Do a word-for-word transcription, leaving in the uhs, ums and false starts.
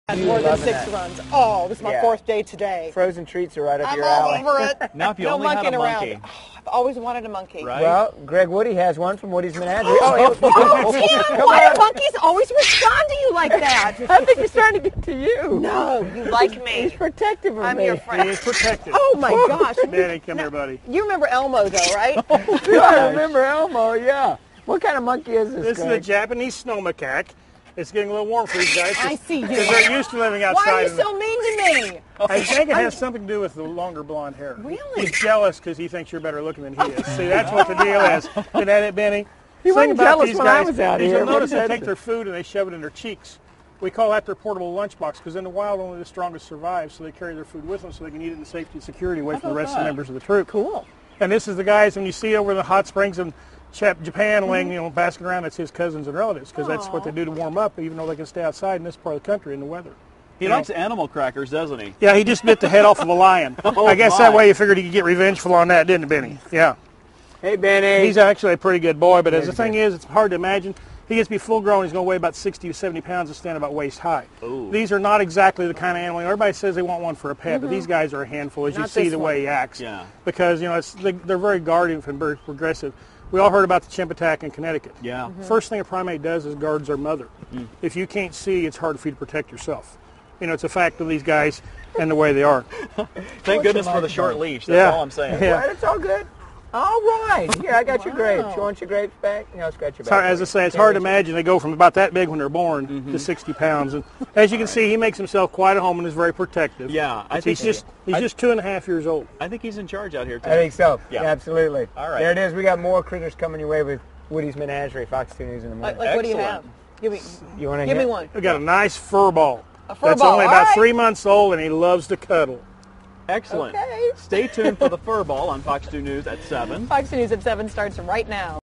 That's You more than loving six that. runs. Oh, this is my Yeah. fourth day today. Frozen treats are right up I'm your all alley. over it. Now, if you no only had monkeying a monkey. around. Oh, I've always wanted a monkey. Right? Well, Greg Woody has one from Woody's Menagerie. Oh, Oh, yeah. Tim, Come why on. do monkeys always respond to you like that? I think he's trying to get to you. No, you like He's me. protective of I'm me. your He friend. is protected. Oh my gosh. Danny, come here, buddy. You remember Elmo though, right? I remember Elmo, yeah. What kind of monkey is this, This is a Greg? Japanese snow macaque. It's getting a little warm for these guys. I see you. Because they're used to living outside. Why are you in the- so mean to me? I think it has something to do with the longer blonde hair. Really? He's jealous because he thinks you're better looking than he is. See, that's what the deal is. Isn't that it, Benny? He Thing wasn't about jealous these when I guys was out is here. You'll What notice is they that? take their food and they shove it in their cheeks. We call that their portable lunchbox because in the wild only the strongest survive, so they carry their food with them so they can eat it in safety and security away from the about rest of the that? members of the troop. Cool. And this is the guys when you see over in the hot springs in Jap- Japan laying, you know, basking around, it's his cousins and relatives because that's what they do to warm up, even though they can stay outside in this part of the country in the weather. He You likes know? animal crackers, doesn't he? Yeah, he just bit the head off of a lion. Oh, I guess my. that way you figured he could get revengeful on that, didn't he, Benny? Yeah. Hey, Benny. He's actually a pretty good boy, but as the He's thing good. is, it's hard to imagine. He gets to be full grown, he's going to weigh about sixty to seventy pounds and stand about waist high. Ooh. These are not exactly the kind of animal, everybody says they want one for a pet, but these guys are a handful as you Not see this the one. way he acts. Yeah. Because, you know, it's, they, they're very guarded and very progressive. We all heard about the chimp attack in Connecticut. Yeah. Mm-hmm. First thing a primate does is guards their mother. Mm. If you can't see, it's hard for you to protect yourself. You know, it's a fact of these guys and the way they are. Thank goodness for the short leash. That's Yeah. all I'm saying. Yeah. Right, it's all good. All right. Here, I got your Wow. grapes. You want your grapes back? You know, scratch your It's back. hard, as I say, it's hard to imagine they go from about that big when they're born Mm-hmm. to sixty pounds. And as you can see, he makes himself quite at home and is very protective. Yeah, I think he's just he's I- just two and a half years old. I think he's in charge out here, too. I think so. Yeah. Yeah, absolutely. All right. There it is. We got more critters coming your way with Woody's Menagerie, Fox two News in the Like, morning. like what do you have? Excellent. Give me, You want to give hear? me one. We got a nice fur ball. A fur That's ball, only all about right. three months old, and he loves to cuddle. Excellent. Okay. Stay tuned for the Fur Ball on Fox two News at seven. Fox News at seven starts right now.